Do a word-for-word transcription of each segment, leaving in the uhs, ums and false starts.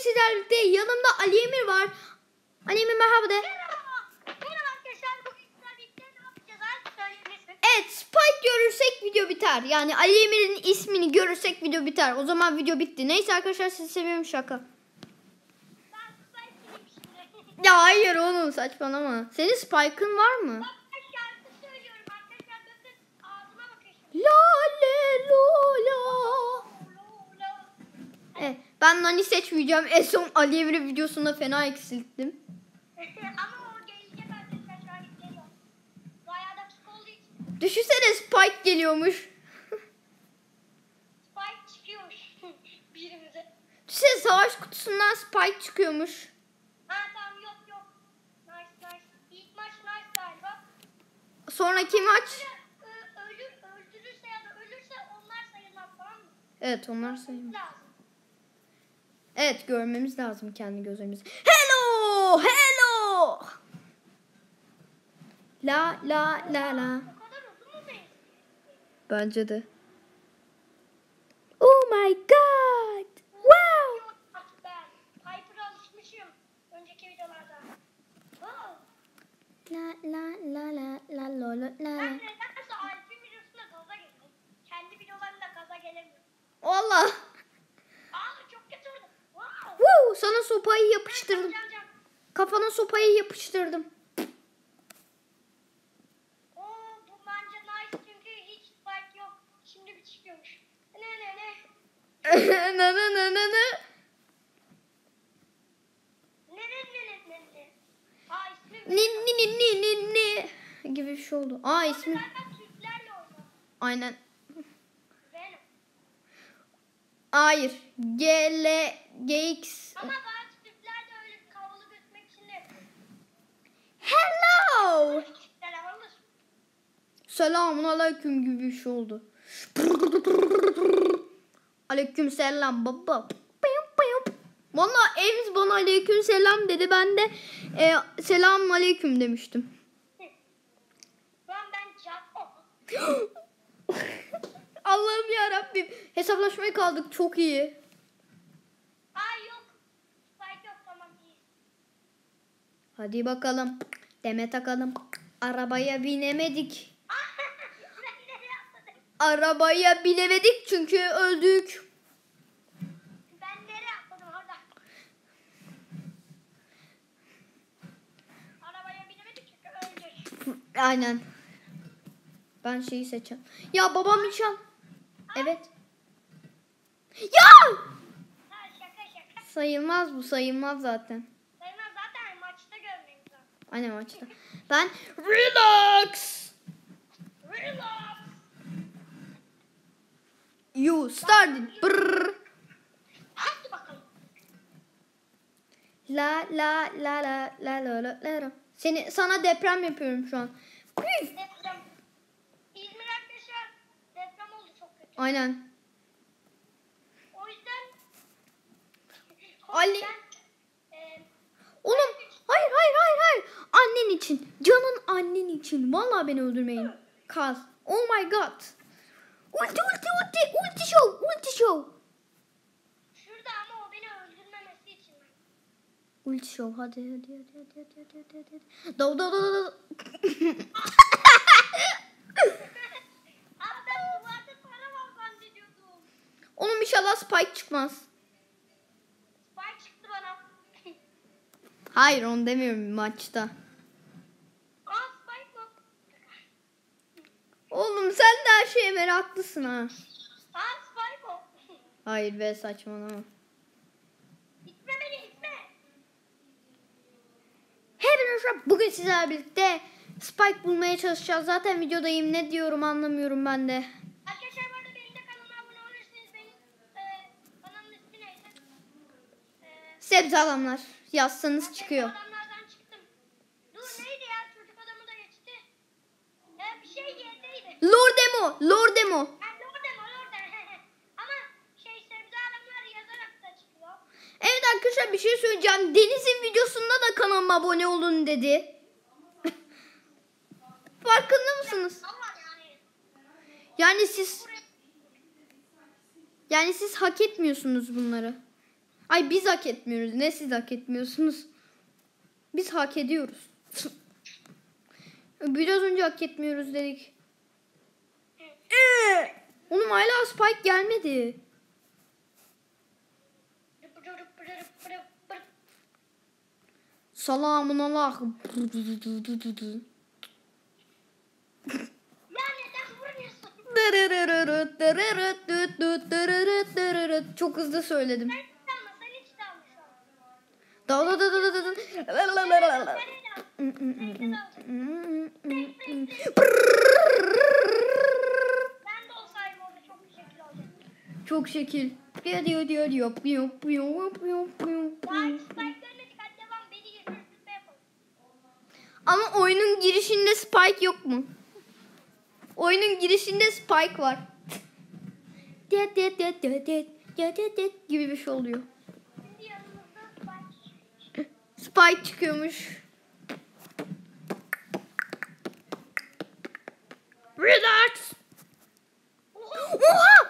sizlerle birlikte. Yanımda Ali Emir var. Ali Emir merhaba de. Merhaba. Merhaba arkadaşlar. Bugün sizlerle birlikte ne yapacağız? Artık söyleyebilirsin. Evet, Spike görürsek video biter. Yani Ali Emir'in ismini görürsek video biter. O zaman video bitti. Neyse arkadaşlar, sizi seviyorum, şaka. Ben Spike'liyim şimdi. Ya hayır oğlum, saçmalama. Senin Spike'ın var mı? Bak ben şarkı söylüyorum arkadaşlar. Bakın ağzıma bakın şimdi. La le lo la. Lola. Evet, ben Nani seçmeyeceğim. En son Ali Emir'in videosunda fena eksilttim. Ama o gelecek arkadaşlar. Şu an geliyor. Bayağı da küçük olduğu için. Düşünsene, Spike geliyormuş. Spike çıkıyormuş. Birimize. Düşünsene, savaş kutusundan Spike çıkıyormuş. Ha tamam, yok yok. Nice nice. İlk maç nice galiba. Sonraki maç. Ö- Ölür, öldürürse ya da ölürse onlar sayılmaz, tamam mı? Evet, onlar sayılır. Lazım. Evet, görmemiz lazım kendi gözlerimizi. Hello! Hello! La la la la. O kadar uzun mu değil? Bence de. Oh my god! Wow! Ben Piper'a alışmışım önceki videolarda. Wow. La la la la la la la Ben la. nedense Alp'in videosunda gaza geliyorum. Kendi videolarında gaza gelemiyorum. Valla. Aa çok kötü oldu. Wow. Woo! Sana sopayı yapıştırdım. Can, can. Kafana sopayı yapıştırdım. Oo bu bence nice çünkü hiç spike yok. Şimdi bir çıkıyormuş. Ne ne ne. Na na na na na. Ne ne ne ne ne ne. Aa ismi Ni ni ni ni ni ni gibi bir şey oldu. Aa, ismi. zaten Türklerle oynuyor. Aynen. Venom. Hayır. G L G X. Ama bazı Türkler de öyle havalı gözükmek için de yapıyor. Hello. Türkler havalı. Selamun aleyküm gibi bir şey oldu. Aleyküm selam baba. Valla Ems bana aleyküm selam dedi. Ben de e, selamun aleyküm demiştim. Ben ben Jaco. Allah'ım ya Rabbim. Hesaplaşmaya kaldık, çok iyi. Ay yok. Spike yok, tamam iyi. Hadi bakalım. Deme takalım. Arabaya binemedik. Ben nereye atladım? Arabaya binemedik çünkü öldük. Ben nereye atladım orada? Arabaya binemedik çünkü öldük. Aynen. Ben şeyi seçeceğim. Ya babam nişan. Evet. Ya! Ha şaka şaka. Sayılmaz bu, sayılmaz zaten. Sayılmaz, zaten maçta görmeyiz lazım. Aynen, maçta. Ben relax. Relax. You started. Brrr. Hadi bakalım. La la la la la la la la. Seni sana deprem yapıyorum şu an. Püf. Deprem. İzmir arkadaşlar deprem oldu, çok kötü. Aynen. O yüzden o Ali. yüzden, e, Oğlum hayır hayır hayır hayır. Annen için. Canın annen için. Vallahi beni öldürmeyin. Kaz. Oh my god. Ulti ulti ulti. Ulti show. Ulti show. şurada ama o beni öldürmemesi için. Ulti show. Hadi hadi hadi hadi hadi hadi hadi. hadi. Dav dav dav dav. Abi ben duvarda para var zannediyordum. Oğlum inşallah Spike çıkmaz. Spike çıktı bana. Hayır, onu demiyorum maçta. Aa Spike mı? Oğlum sen de her şeye meraklısın ha. Aa Spike o. Hayır be, saçmalama. İtme beni, itme. Hepinize bugün sizlerle birlikte Spike bulmaya çalışacağız. Zaten videodayım, ne diyorum anlamıyorum ben de. Arkadaşlar bu arada benim de kanalıma abone olursanız benim e, kanalımın ismi neydi? E, Sebze adamlar yazsanız çıkıyor. Adamlardan çıktım. Dur neydi ya, çocuk adamı da geçti. Ya bir şey yerdeydi. Lord Demo, Lord Demo. Ha orada mı orada. Ama şey sebze adamlar yazarak da çıkıyor. Evet arkadaşlar, bir şey söyleyeceğim. Deniz'in videosunda da kanalıma abone olun dedi. Farkında mısınız? Allah yani. Yani siz yani siz hak etmiyorsunuz bunları. Ay biz hak etmiyoruz. Ne siz hak etmiyorsunuz? Biz hak ediyoruz. Biraz önce hak etmiyoruz dedik. Ee, Oğlum hala Spike gelmedi. Selamun aleyküm. Ya neden vuruyorsun? Çok hızlı söyledim. Sen hiç dalma, sen hiç dalma şu an. Da da da da da da. Sen de dal. Ben de olsaydım orada çok bir şekil olacaktım. Çok şekil. Diyor diyor diyor diyor. Piyo piyo piyo piyo. Daha hiç spike görmedik. Hadi devam. Beni yürü. Rütbe yapalım. Ama oyunun girişinde Spike yok mu? Oyunun girişinde Spike var. Det det det det det det det det gibi bir şey oluyor. Şimdi yanımızda spike. Spike çıkıyormuş. Relax. Oha! Oha!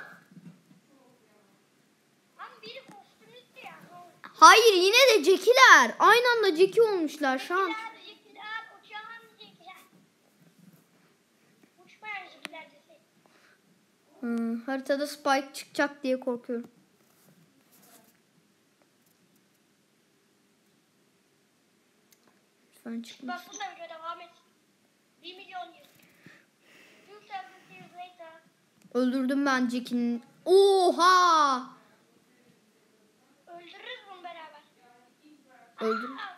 Ama biri kostümlüydü ya. Hayır yine de Jackie'ler. Aynı anda Jackie olmuşlar şu an. Jekiler, jekiler, uçağın jekiler. Uçmayan jekiler deseydim. Hmm, haritada Spike çıkacak diye korkuyorum. Lütfen çıkmasın. Bak bu da video devam et. Bir milyon yıl. two thousand years later. Öldürdüm ben Jackie'nin. Oha! Öldürürüz bunu beraber. Öldüm. Aa,